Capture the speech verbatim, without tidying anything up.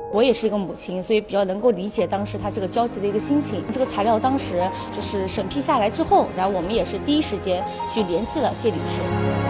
我也是一个母亲，所以比较能够理解当时他这个焦急的一个心情。这个材料当时就是审批下来之后，然后我们也是第一时间去联系了谢律师。